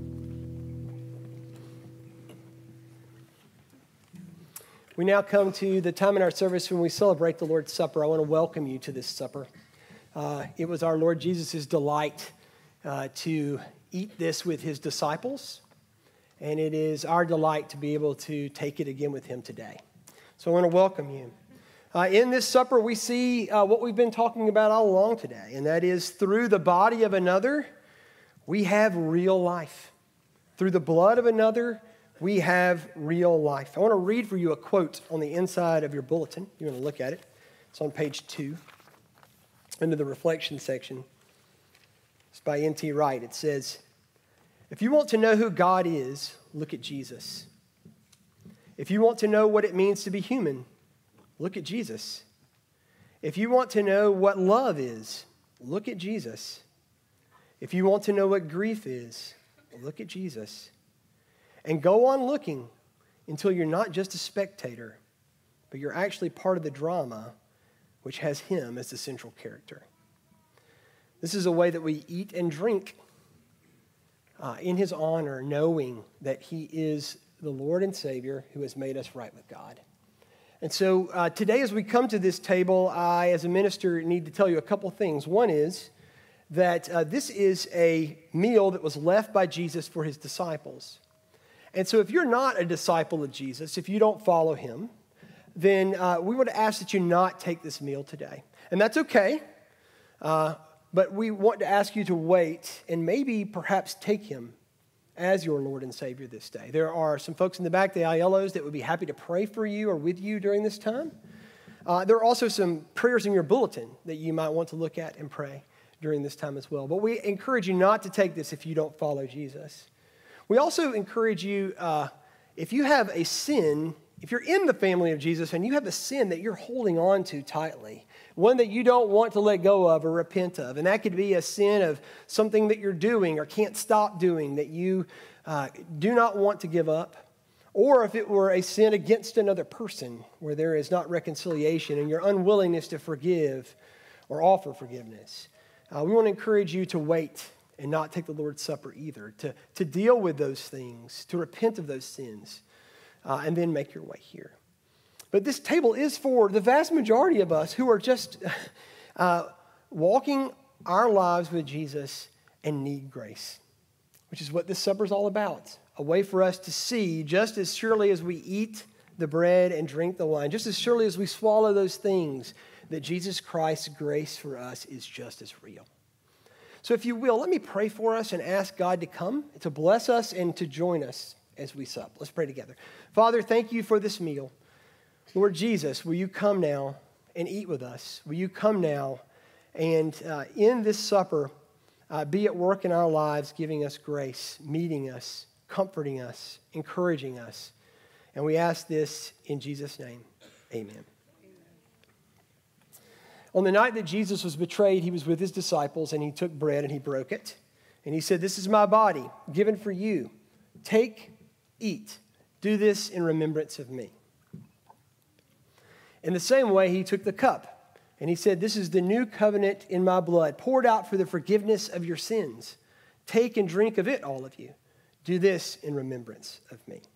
We now come to the time in our service when we celebrate the Lord's Supper. I want to welcome you to this supper. Uh, it was our Lord Jesus' delight uh, to eat this with his disciples, and it is our delight to be able to take it again with him today. So I want to welcome you. Uh, in this supper, we see uh, what we've been talking about all along today, and that is through the body of another, we have real life. Through the blood of another, we have real life. I want to read for you a quote on the inside of your bulletin. You want to look at it. It's on page two, under the reflection section. It's by N T Wright. It says, if you want to know who God is, look at Jesus. If you want to know what it means to be human, look at Jesus. If you want to know what love is, look at Jesus. If you want to know what grief is, look at Jesus. And go on looking until you're not just a spectator, but you're actually part of the drama which has him as the central character. This is a way that we eat and drink uh, in his honor, knowing that he is the Lord and Savior who has made us right with God. And so uh, today as we come to this table, I, as a minister, need to tell you a couple things. One is that uh, this is a meal that was left by Jesus for his disciples. And so if you're not a disciple of Jesus, if you don't follow him, then uh, we would ask that you not take this meal today. And that's okay, uh, but we want to ask you to wait and maybe perhaps take him as your Lord and Savior this day. There are some folks in the back, the I L Os, that would be happy to pray for you or with you during this time. Uh, there are also some prayers in your bulletin that you might want to look at and pray during this time as well. But we encourage you not to take this if you don't follow Jesus. We also encourage you, uh, if you have a sin, if you're in the family of Jesus and you have a sin that you're holding on to tightly, one that you don't want to let go of or repent of, and that could be a sin of something that you're doing or can't stop doing that you uh, do not want to give up, or if it were a sin against another person where there is not reconciliation and your unwillingness to forgive or offer forgiveness, uh, we want to encourage you to wait and not take the Lord's Supper either, to, to deal with those things, to repent of those sins, uh, and then make your way here. But this table is for the vast majority of us who are just uh, walking our lives with Jesus and need grace, which is what this supper is all about, a way for us to see just as surely as we eat the bread and drink the wine, just as surely as we swallow those things, that Jesus Christ's grace for us is just as real. So if you will, let me pray for us and ask God to come, to bless us, and to join us as we sup. Let's pray together. Father, thank you for this meal. Lord Jesus, will you come now and eat with us. Will you come now and uh, in this supper uh, be at work in our lives, giving us grace, meeting us, comforting us, encouraging us. And we ask this in Jesus' name. Amen. On the night that Jesus was betrayed, he was with his disciples, and he took bread and he broke it. And he said, "This is my body given for you. Take, eat. Do this in remembrance of me." In the same way, he took the cup, and he said, "This is the new covenant in my blood, poured out for the forgiveness of your sins. Take and drink of it, all of you. Do this in remembrance of me."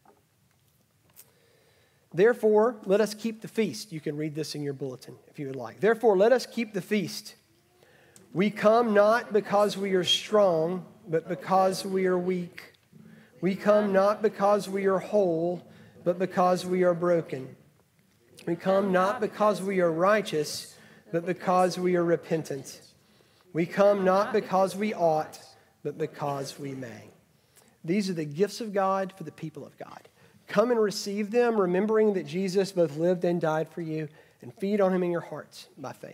Therefore, let us keep the feast. You can read this in your bulletin if you would like. Therefore, let us keep the feast. We come not because we are strong, but because we are weak. We come not because we are whole, but because we are broken. We come not because we are righteous, but because we are repentant. We come not because we ought, but because we may. These are the gifts of God for the people of God. Come and receive them, remembering that Jesus both lived and died for you, and feed on him in your hearts by faith.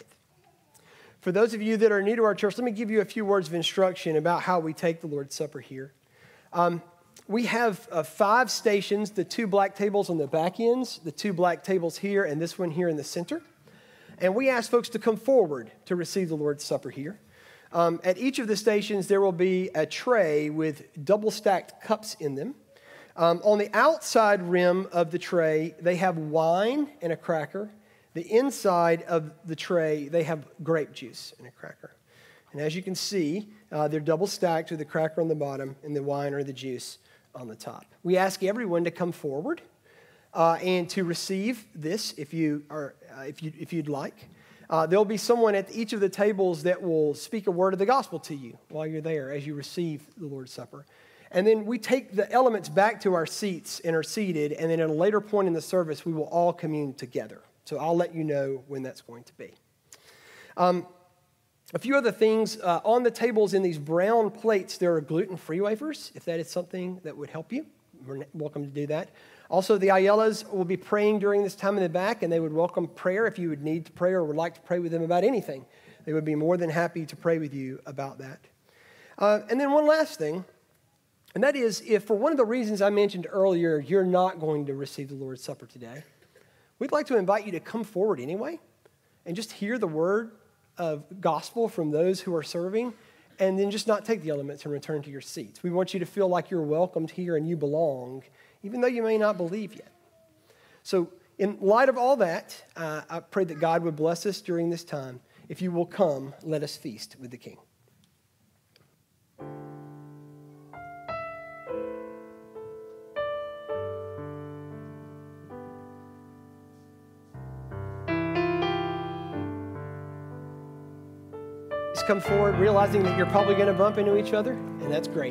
For those of you that are new to our church, let me give you a few words of instruction about how we take the Lord's Supper here. Um, we have uh, five stations, the two black tables on the back ends, the two black tables here, and this one here in the center. And we ask folks to come forward to receive the Lord's Supper here. Um, at each of the stations, there will be a tray with double-stacked cups in them. Um, on the outside rim of the tray, they have wine and a cracker. The inside of the tray, they have grape juice and a cracker. And as you can see, uh, they're double stacked with the cracker on the bottom and the wine or the juice on the top. We ask everyone to come forward uh, and to receive this if you are, uh, if you if you'd like. Uh, there'll be someone at each of the tables that will speak a word of the gospel to you while you're there as you receive the Lord's Supper. And then we take the elements back to our seats and are seated, and then at a later point in the service, we will all commune together. So I'll let you know when that's going to be. Um, a few other things. Uh, on the tables in these brown plates, there are gluten-free wafers. If that is something that would help you, you're welcome to do that. Also, the Ayelas will be praying during this time in the back, and they would welcome prayer if you would need to pray or would like to pray with them about anything. They would be more than happy to pray with you about that. Uh, and then one last thing. And that is, if for one of the reasons I mentioned earlier, you're not going to receive the Lord's Supper today, we'd like to invite you to come forward anyway and just hear the word of gospel from those who are serving, and then just not take the elements and return to your seats. We want you to feel like you're welcomed here and you belong, even though you may not believe yet. So in light of all that, uh, I pray that God would bless us during this time. If you will come, let us feast with the King. Come forward, realizing that you're probably going to bump into each other, and that's great.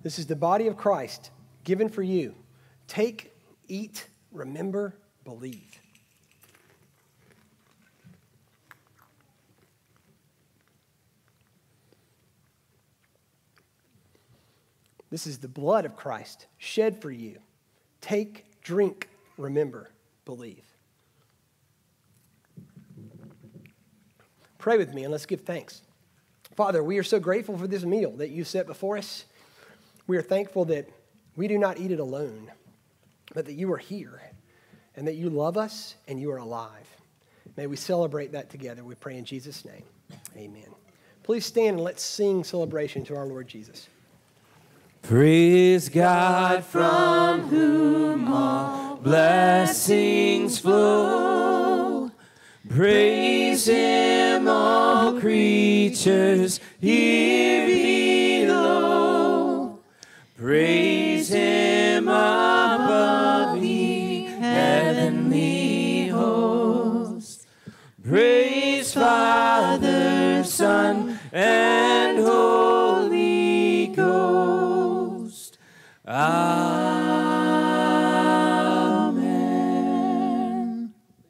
This is the body of Christ given for you. Take, eat, remember, believe. This is the blood of Christ shed for you. Take, drink, remember, believe. Pray with me and let's give thanks. Father, we are so grateful for this meal that you set before us. We are thankful that we do not eat it alone, but that you are here and that you love us and you are alive. May we celebrate that together. We pray in Jesus' name. Amen. Please stand and let's sing celebration to our Lord Jesus. Praise God from whom all blessings flow. Praise him, all creatures here below. Praise him above the heavenly host. Praise Father, Son, and Holy Ghost. Amen.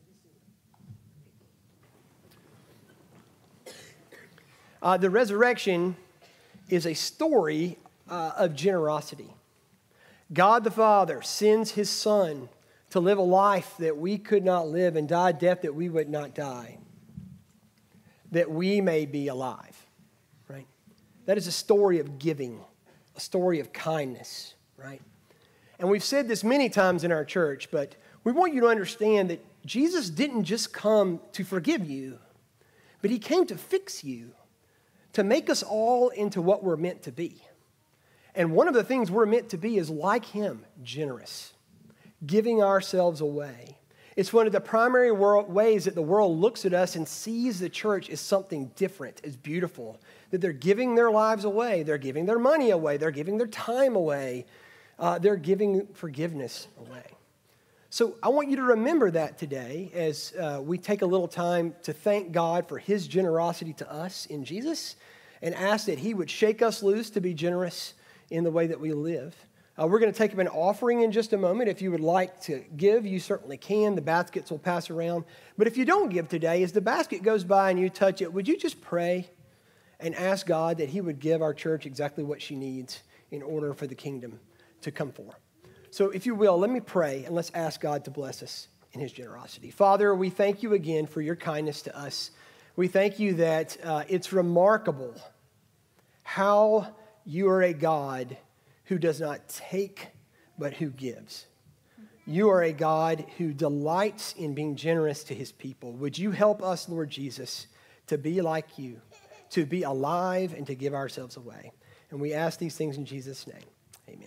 Uh, the resurrection is a story uh, of generosity. God the Father sends his Son to live a life that we could not live and die a death that we would not die, that we may be alive, right? That is a story of giving, a story of kindness, right? And we've said this many times in our church, but we want you to understand that Jesus didn't just come to forgive you, but he came to fix you, to make us all into what we're meant to be. And one of the things we're meant to be is like him, generous, giving ourselves away. It's one of the primary world, ways that the world looks at us and sees the church as something different, as beautiful, that they're giving their lives away, they're giving their money away, they're giving their time away, uh, they're giving forgiveness away. So I want you to remember that today as uh, we take a little time to thank God for his generosity to us in Jesus and ask that he would shake us loose to be generous in the way that we live. Uh, we're going to take up an offering in just a moment. If you would like to give, you certainly can. The baskets will pass around. But if you don't give today, as the basket goes by and you touch it, would you just pray and ask God that he would give our church exactly what she needs in order for the kingdom to come forth? So if you will, let me pray and let's ask God to bless us in his generosity. Father, we thank you again for your kindness to us. We thank you that uh, it's remarkable how you are a God who does not take, but who gives. You are a God who delights in being generous to his people. Would you help us, Lord Jesus, to be like you, to be alive and to give ourselves away? And we ask these things in Jesus' name. Amen.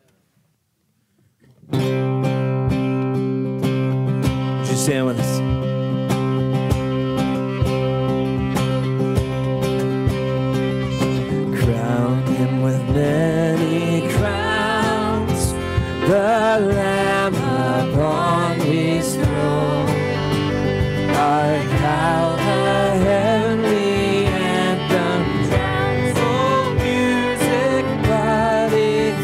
Would you stand with us? Crown him with many crowns, the Lamb upon his throne. Art thou the heavenly anthem, drowns all music but its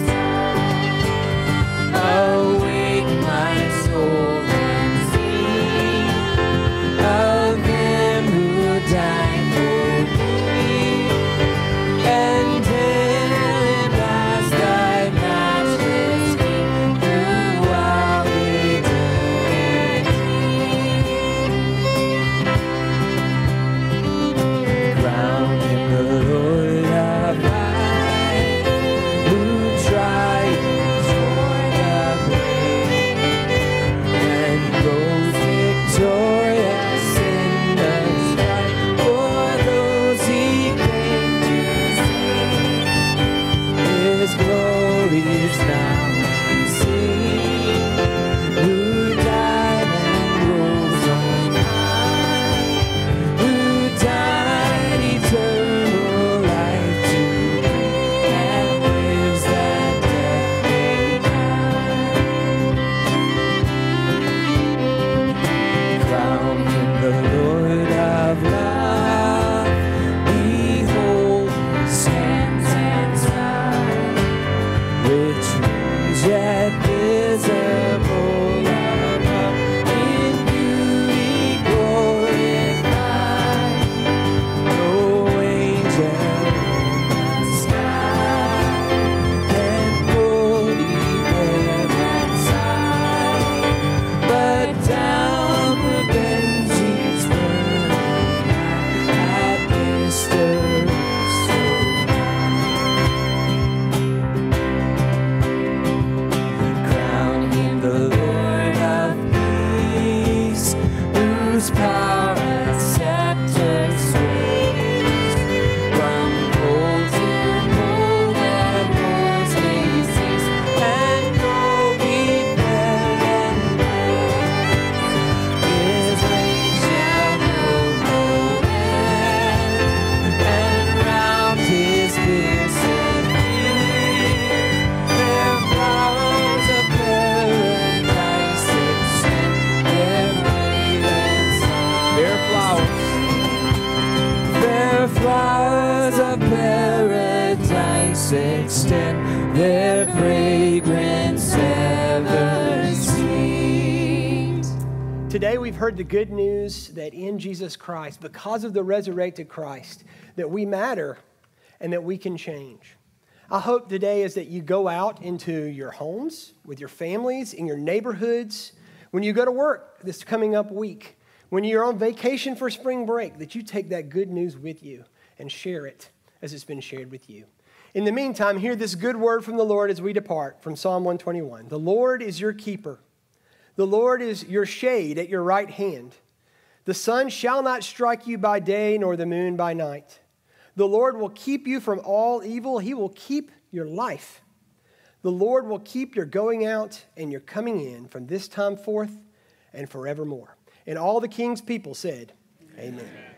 awake my soul and sing of him who died for me, and hail him as thy matchless King throughout eternity. Crown him the Lord of life, who triumphs o'er the grave, and goes victorious in the strife for those he came to save. His glory is now seen, who died and rose on high, who died eternal life to bring, and lives that death may die. Crown him the Lord of love. Behold, he stands inside, the trees yet visible above, in beauty glorified. No angel in the sky can fully bear that sight, but down the benches burning at this thirst so crown him the Lord of peace, whose power and scepter sways. From pole to pole that wars may cease, and go be fed and blessed. His reign shall know no end, and round his piercing feet their flowers of paradise extend their fragrance. Their flowers, their flowers of paradise extend their fragrance ever sweet. Today we've heard the good news that in Jesus Christ, because of the resurrected Christ, that we matter and that we can change. I hope today is that you go out into your homes, with your families, in your neighborhoods, when you go to work this coming up week, when you're on vacation for spring break, that you take that good news with you and share it as it's been shared with you. In the meantime, hear this good word from the Lord as we depart from Psalm one twenty-one. The Lord is your keeper. The Lord is your shade at your right hand. The sun shall not strike you by day, nor the moon by night. The Lord will keep you from all evil. He will keep your life. The Lord will keep your going out and your coming in from this time forth and forevermore. And all the king's people said, Amen. Amen.